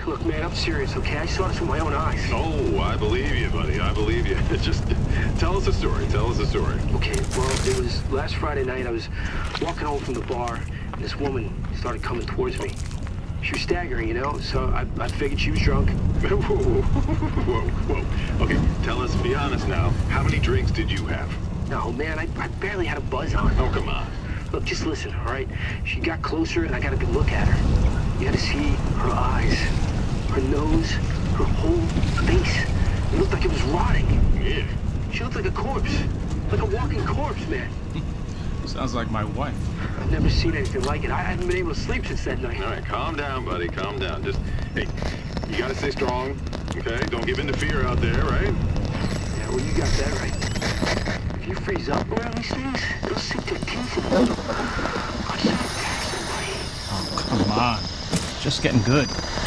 Look, man, I'm serious, okay? I saw this with my own eyes. Oh, I believe you, buddy. I believe you. Just tell us a story. Tell us a story. Okay, well, it was last Friday night. I was walking home from the bar, and this woman started coming towards me. She was staggering, you know, so I figured she was drunk. Whoa, whoa, whoa. Okay, tell us, be honest now. How many drinks did you have? No, man, I barely had a buzz on. Oh, come on. Look, just listen, all right? She got closer, and I got a good look at her. You had to see her eyes, her nose, her whole face. It looked like it was rotting. Yeah. She looked like a corpse. Like a walking corpse, man. Sounds like my wife. I've never seen anything like it. I haven't been able to sleep since that night. All right, calm down, buddy. Calm down. Just, hey, you gotta stay strong, okay? Don't give in to fear out there, right? Yeah, well, you got that right. If you freeze up around these things, they'll sink their teeth in you. I'm so fast. Oh, come on. Just getting good.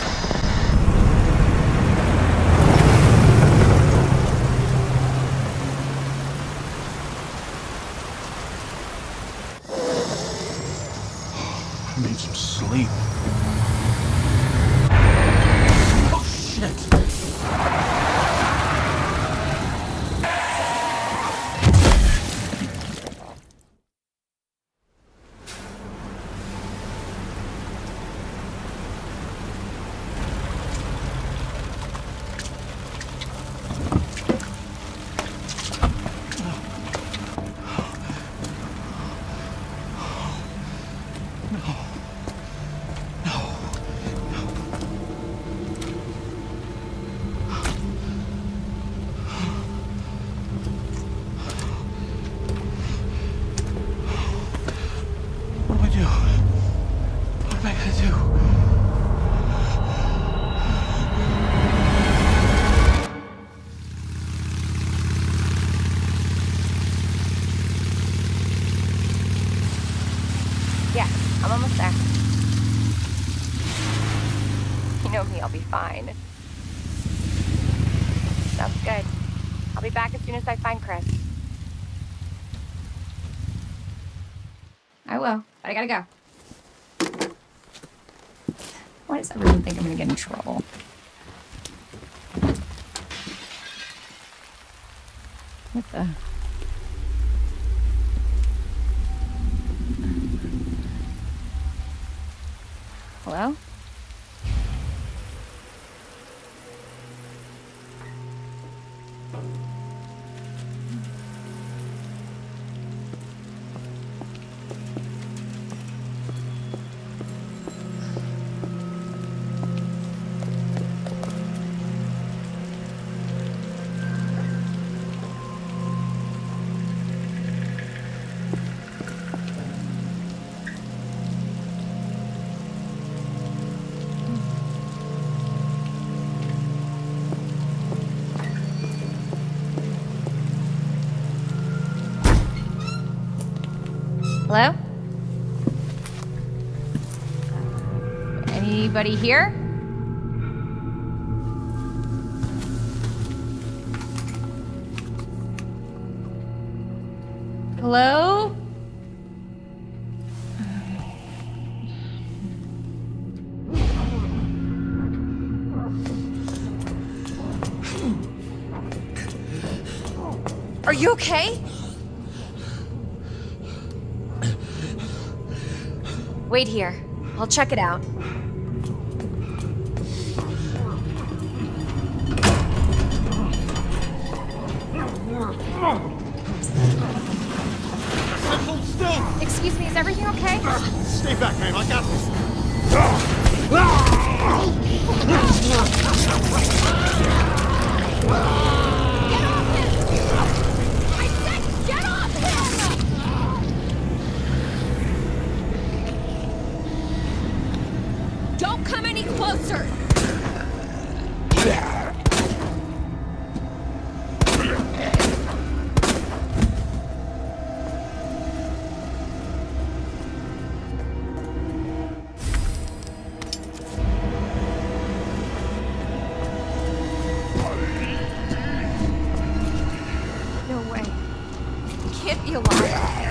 I need some sleep. Oh, shit. Yeah, I'm almost there. You know me, I'll be fine. Sounds good. I'll be back as soon as I find Chris. I will, but I gotta go. Why does everyone think I'm gonna get in trouble? What the... Hello? Hello? Anybody here? Hello? Are you okay? Wait here. I'll check it out. Hold still! Excuse me, is everything okay? Stay back, ma'am. I got this. Get off him! I said get off him! Don't come any closer! No way. He can't be alive.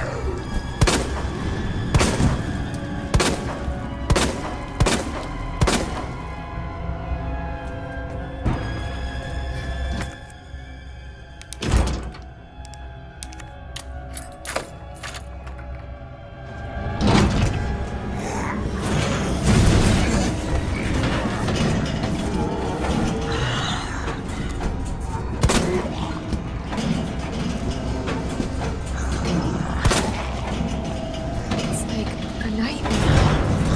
nightmare.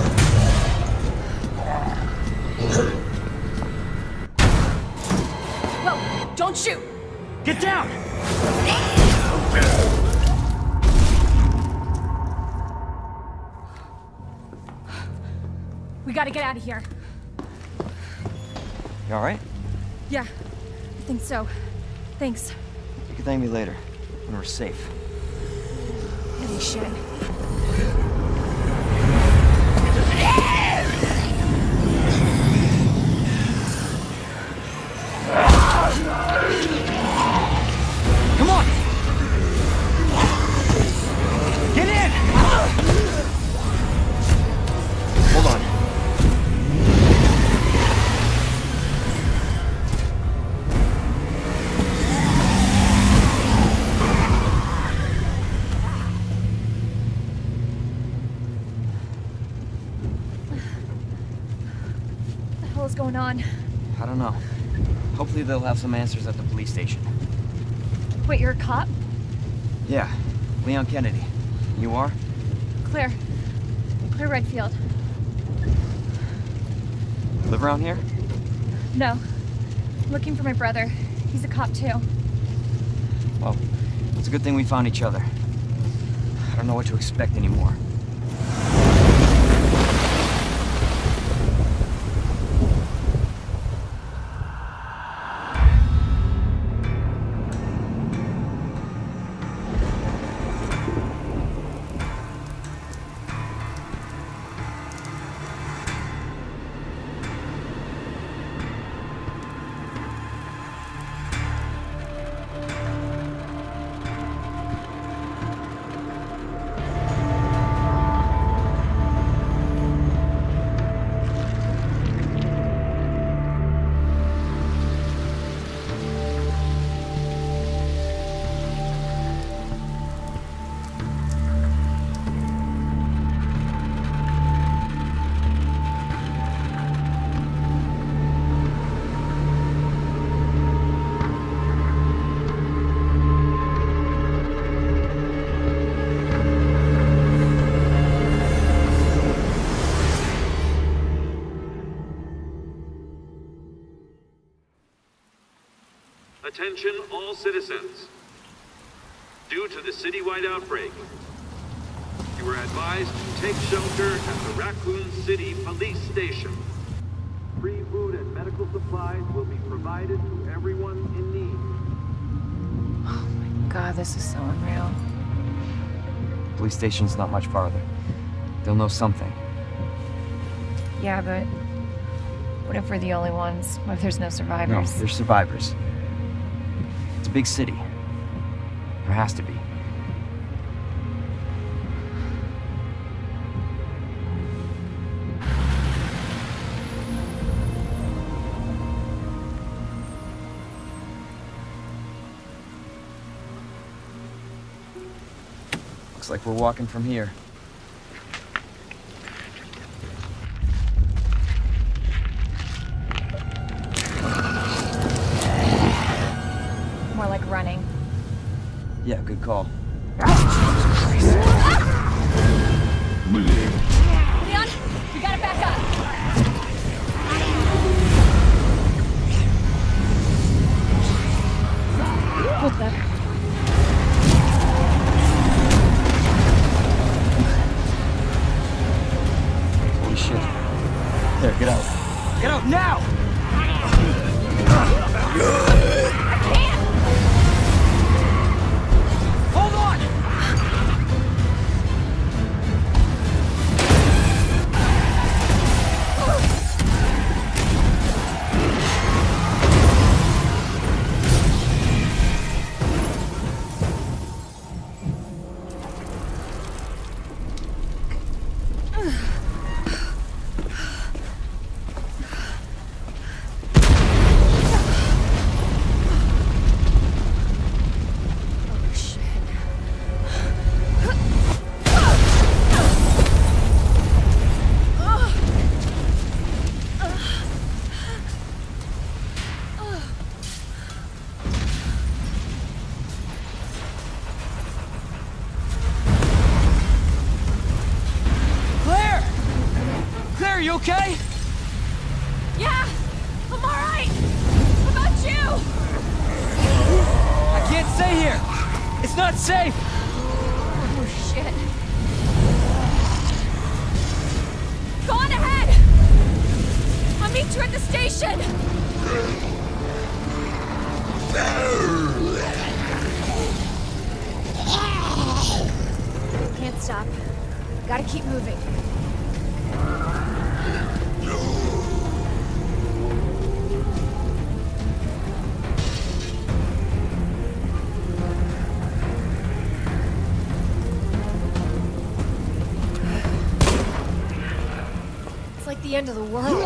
Whoa! Don't shoot! Get down! We gotta get out of here. You alright? Yeah, I think so. Thanks. You can thank me later, when we're safe. Holy shit. Come on! Get in! Hold on. What the hell is going on? I don't know. Hopefully they'll have some answers at the police station. Wait, you're a cop? Yeah, Leon Kennedy. You are? Claire. Claire Redfield. Live around here? No. I'm looking for my brother. He's a cop too. Well, it's a good thing we found each other. I don't know what to expect anymore. Attention all citizens. Due to the citywide outbreak, you are advised to take shelter at the Raccoon City Police Station. Free food and medical supplies will be provided to everyone in need. Oh my god, this is so unreal. Police station's not much farther. They'll know something. Yeah, but what if we're the only ones? What if there's no No, survivors? there's survivors. It's a big city. There has to be. Looks like we're walking from here. More like running. Yeah, good call. Leon, you gotta back up. What the? Holy shit. There, get out. Get out now! Hold on! Are you okay? Yeah, I'm alright. How about you? I can't stay here. It's not safe. Oh, shit. Go on ahead. I'll meet you at the station. Can't stop. Gotta keep moving. It's like the end of the world.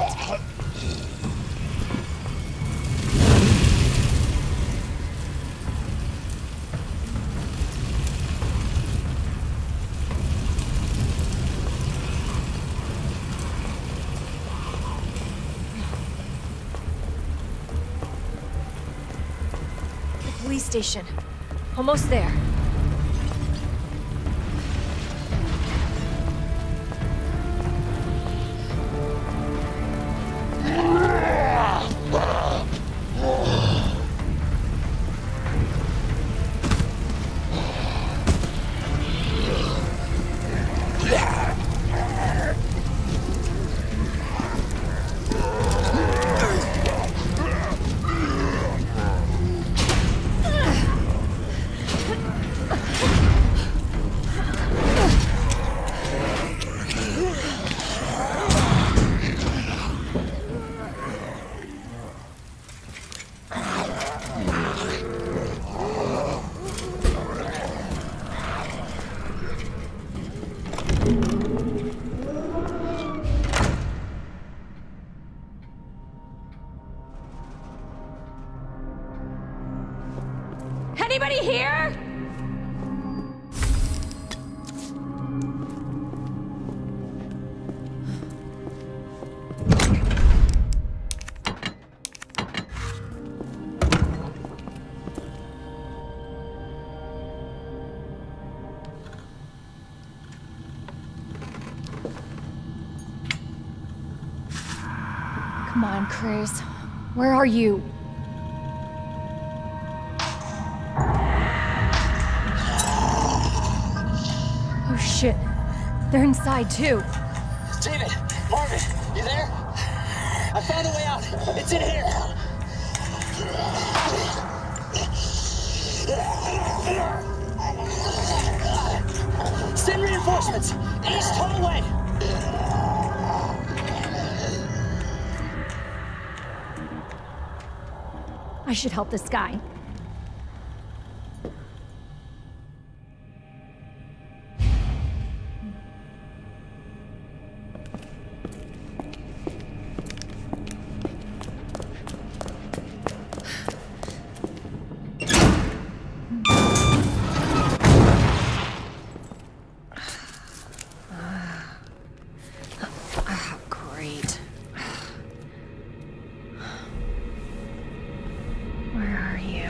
Police station. Almost there. Anybody here? Come on, Chris. Where are you? Oh shit. They're inside too. David! Marvin! You there? I found a way out! It's in here! Send reinforcements! East hallway! I should help this guy. Great. Where are you?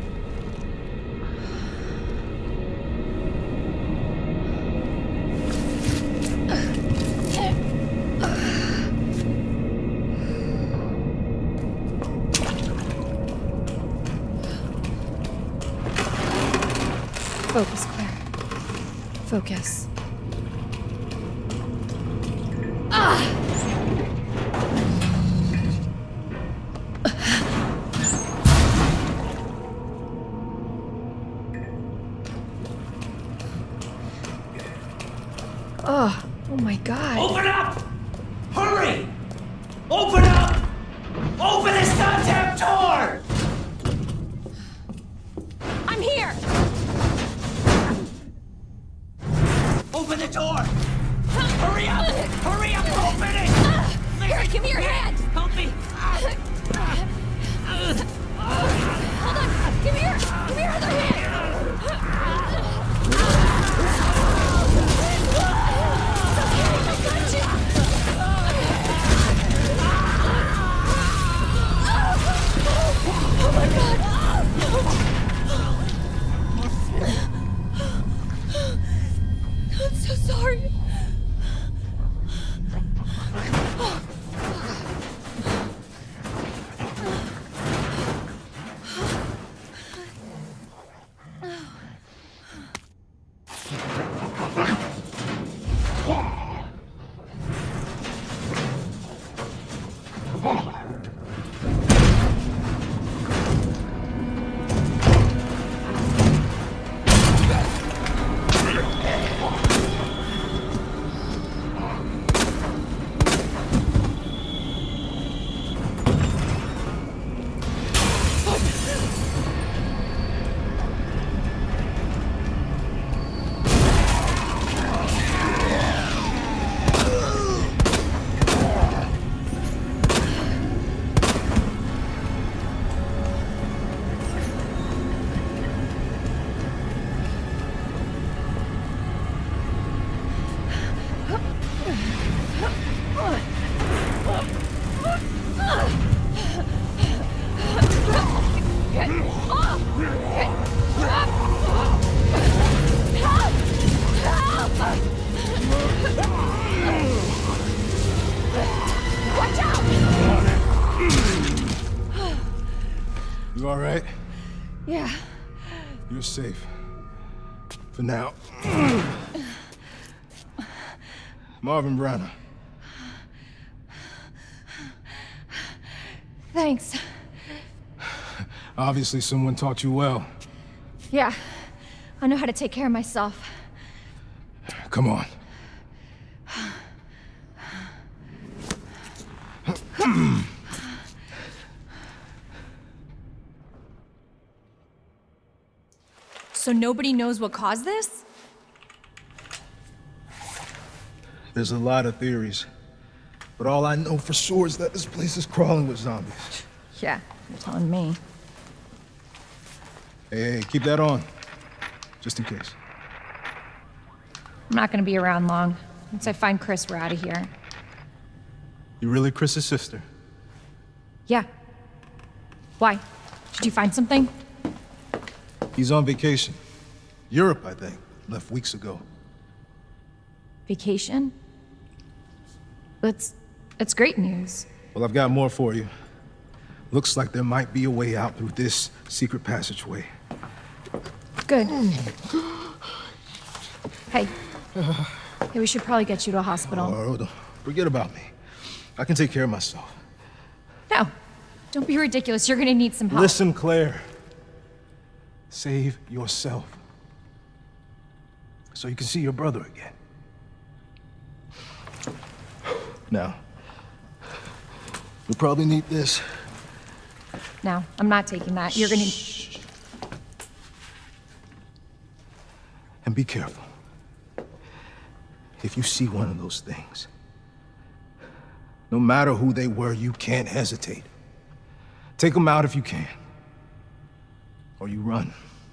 Focus, Claire. Focus. Oh my God. Open up! Hurry! Open up! Open this goddamn door! I'm here! Open the door! Hurry up! Hurry up! Open it! Here, give me your hand! Help me! Hold on! Give me your other hand! Oh my God! I'm so sorry. Watch out! You all right? Yeah. You're safe. For now. Marvin Branagh. Thanks. Obviously someone taught you well. Yeah. I know how to take care of myself. Come on. So nobody knows what caused this? There's a lot of theories. But all I know for sure is that this place is crawling with zombies. Yeah, you're telling me. Hey, keep that on. Just in case. I'm not gonna be around long. Once I find Chris, we're out of here. You really Chris's sister? Yeah. Why? Did you find something? He's on vacation. Europe, I think. Left weeks ago. Vacation? That's great news. Well, I've got more for you. Looks like there might be a way out through this secret passageway. Good. Hey. Hey, we should probably get you to a hospital. Oh, forget about me. I can take care of myself. No. Don't be ridiculous. You're gonna need some help. Listen, Claire. Save yourself. So you can see your brother again. Now, you'll probably need this. No, I'm not taking that. You're gonna... And be careful. If you see one of those things, no matter who they were, you can't hesitate. Take them out if you can. Or you run.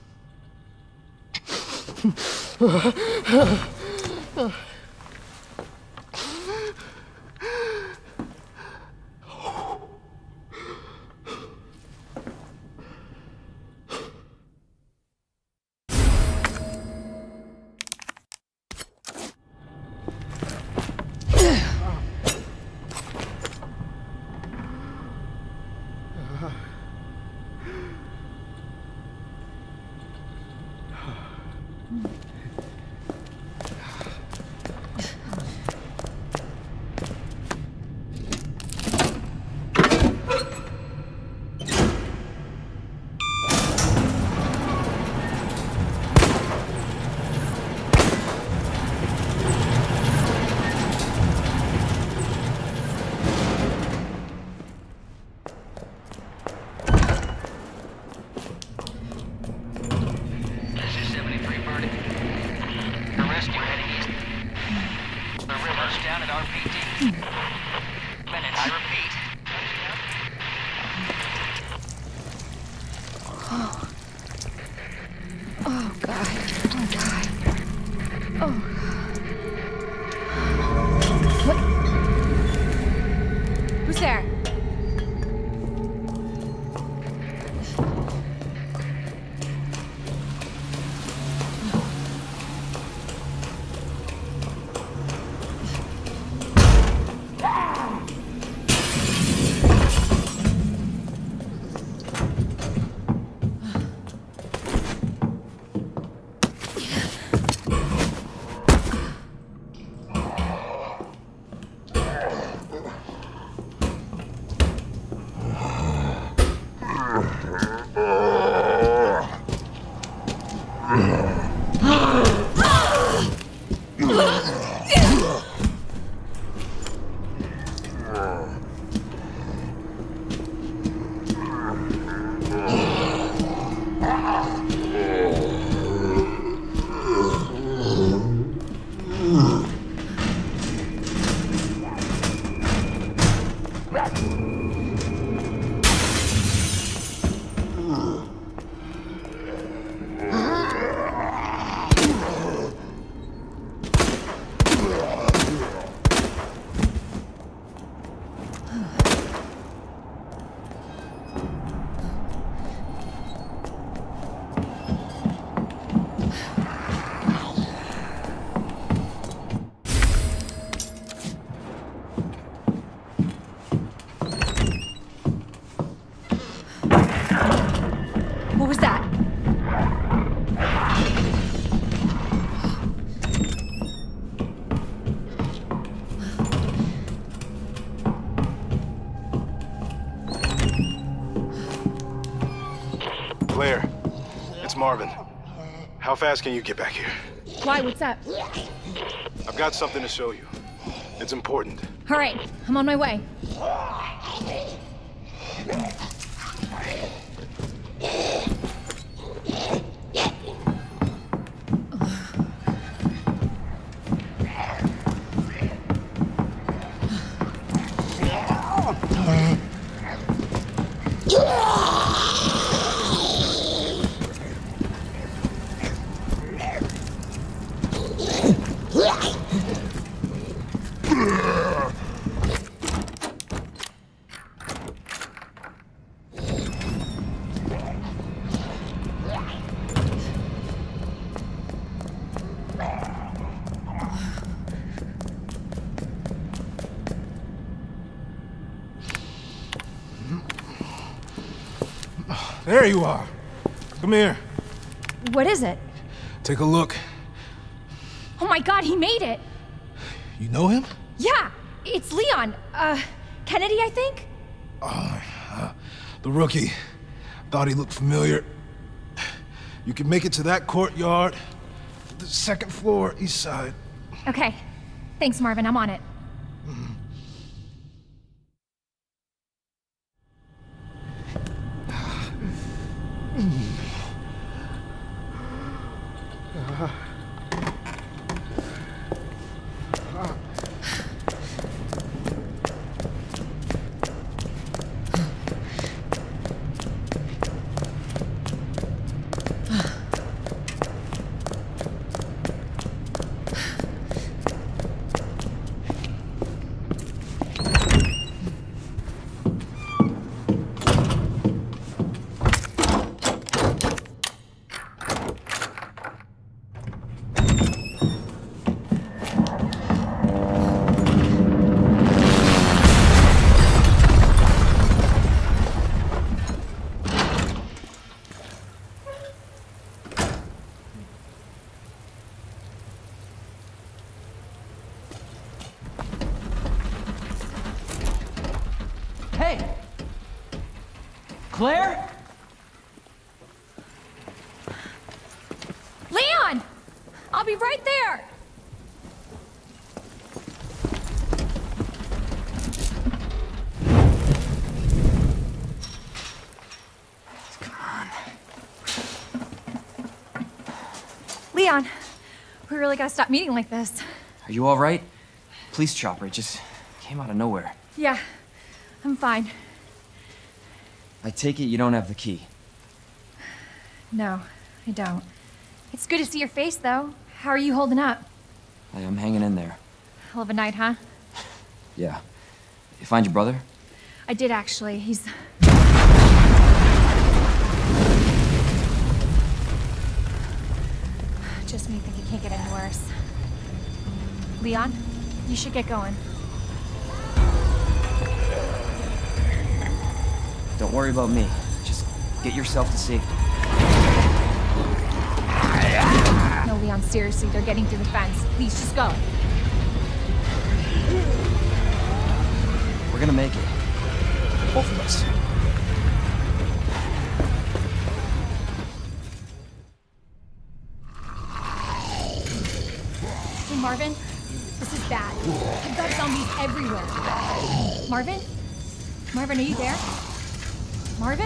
Who's there? Marvin. How fast can you get back here? Why? What's up? I've got something to show you. It's important. All right, I'm on my way. There you are. Come here. What is it? Take a look. Oh my God, he made it! You know him? Yeah, it's Leon. Kennedy, I think? The rookie. Thought he looked familiar. You can make it to that courtyard. The second floor, east side. Okay. Thanks, Marvin. I'm on it. Hey! Claire? Leon! I'll be right there! Leon, we really gotta stop meeting like this. Are you all right? Police chopper, it just came out of nowhere. Yeah, I'm fine. I take it you don't have the key. No, I don't. It's good to see your face, though. How are you holding up? I'm hanging in there. Hell of a night, huh? Yeah. You find your brother? I did, actually. He's... Just when you think it can't get any worse. Leon, you should get going. Don't worry about me. Just get yourself to safety. No, Leon, seriously, they're getting through the fence. Please, just go. We're gonna make it. Both of us. Hey, Marvin, this is bad. We've got zombies everywhere. Marvin? Marvin, are you there? Marvin?